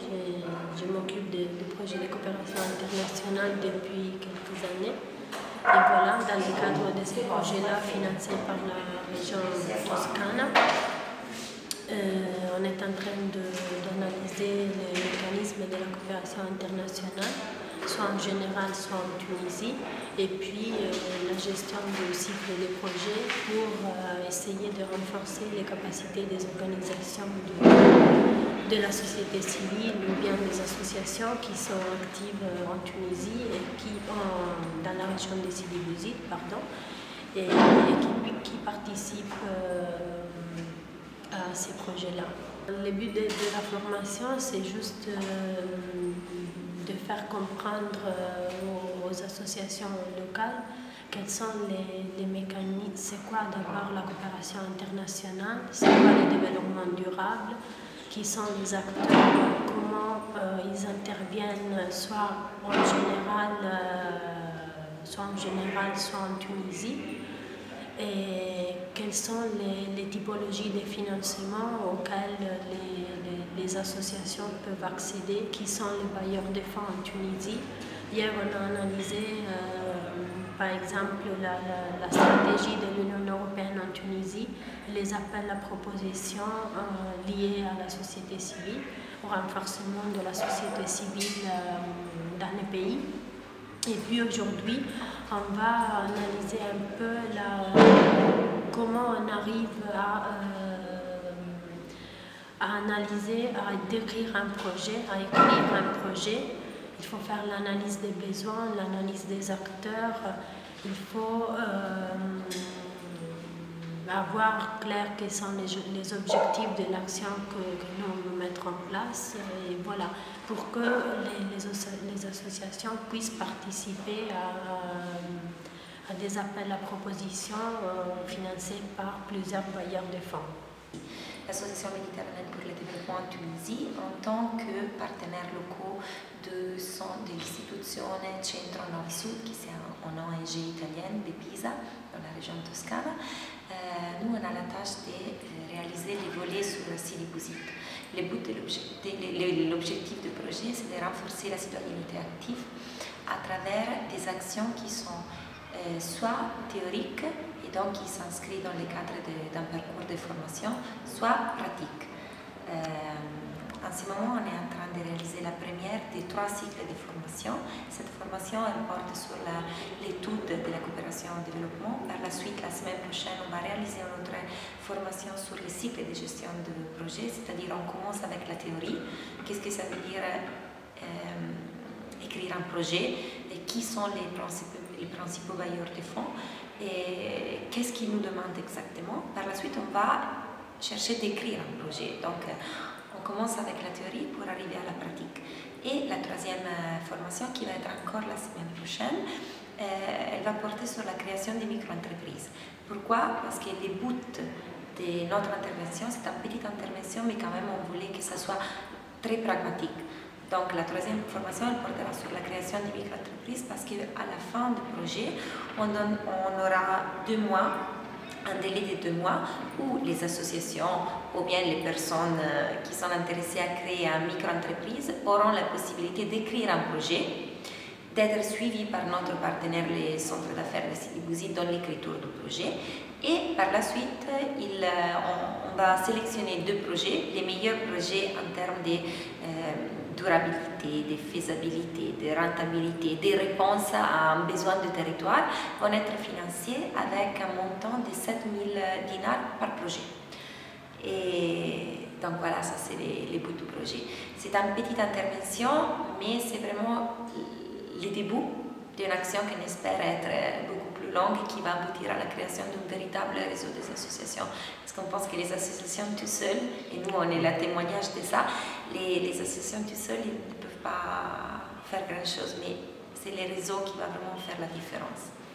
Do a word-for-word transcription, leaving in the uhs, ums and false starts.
Je, je m'occupe du projet de coopération internationale depuis quelques années. Et voilà, dans le cadre de ce projet-là, financé par la région Toscana, euh, on est en train d'analyser les mécanismes de la coopération internationale, soit en général, soit en Tunisie, et puis euh, la gestion du cycle des projets pour euh, essayer de renforcer les capacités des organisations de, de la société civile ou bien des associations qui sont actives en Tunisie et qui ont, dans la région de Sidi Bouzid, pardon, et, et qui, qui participent euh, à ces projets-là. Le but de, de la formation, c'est juste euh, de faire comprendre euh, aux, aux associations locales quels sont les, les mécanismes, c'est quoi d'abord la coopération internationale, c'est quoi le développement durable, qui sont les acteurs, comment euh, ils interviennent soit en général, euh, soit en général, soit en Tunisie, et quelles sont les, les typologies de financement auxquelles les, les, les associations peuvent accéder, qui sont les bailleurs de fonds en Tunisie. Hier, on a analysé euh, par exemple la, la, la stratégie de l'Union européenne en Tunisie, les appels à propositions euh, liés à la société civile, au renforcement de la société civile euh, dans les pays. Et puis aujourd'hui, on va analyser un peu la, comment on arrive à, euh, à analyser, à décrire un projet, à écrire un projet. Il faut faire l'analyse des besoins, l'analyse des acteurs. Il faut euh, avoir clair quels sont les, les objectifs de l'action que, que nous voulons mettre en place. Et voilà, pour que les, les, les associations puissent participer à, à des appels à propositions euh, financés par plusieurs bailleurs de fonds. L'Association méditerranéenne pour le développement en Tunisie, en tant que partenaire locaux de, de l'Istituzione Centro Nord Sud, qui est une O N G italienne de Pisa, dans la région Toscana, euh, nous on a la tâche de réaliser les volets sur Sidi Bouzid. L'objectif du projet, c'est de renforcer la citoyenneté active à travers des actions qui sont euh, soit théoriques, et donc qui s'inscrit dans le cadre d'un parcours de formation, soit pratique. Euh, en ce moment, on est en train de réaliser la première des trois cycles de formation. Cette formation, elle porte sur l'étude de la coopération au développement. Par la suite, la semaine prochaine, on va réaliser une autre formation sur les cycles de gestion de projet, c'est-à-dire on commence avec la théorie. Qu'est-ce que ça veut dire euh, écrire un projet et qui sont les principaux, les principaux bailleurs de fonds et qu'est-ce qu'ils nous demandent exactement. Par la suite, on va chercher d'écrire un projet. Donc, on commence avec la théorie pour arriver à la pratique. Et la troisième formation, qui va être encore la semaine prochaine, euh, elle va porter sur la création des micro-entreprises. Pourquoi? Parce que le but de notre intervention, c'est une petite intervention, mais quand même, on voulait que ça soit très pragmatique. Donc la troisième formation, elle portera sur la création des micro-entreprises parce qu'à la fin du projet, on, donne, on aura deux mois, un délai de deux mois où les associations ou bien les personnes qui sont intéressées à créer une micro-entreprise auront la possibilité d'écrire un projet, d'être suivis par notre partenaire, les centres d'affaires de Sidi Bouzid, dans l'écriture du projet. Et par la suite, il, on, on va sélectionner deux projets, les meilleurs projets en termes de euh, durabilité, de faisabilité, de rentabilité, de réponses à un besoin du territoire, vont être financés avec un montant de sept mille dinars par projet. Et donc voilà, ça c'est le but du projet. C'est une petite intervention, mais c'est vraiment le début d'une action qu'on espère être beaucoup plus longue et qui va aboutir à la création d'un véritable réseau des associations. Parce qu'on pense que les associations tout seules, et nous on est le témoignage de ça, les, les associations tout seules ils ne peuvent pas faire grand chose, mais c'est le réseau qui va vraiment faire la différence.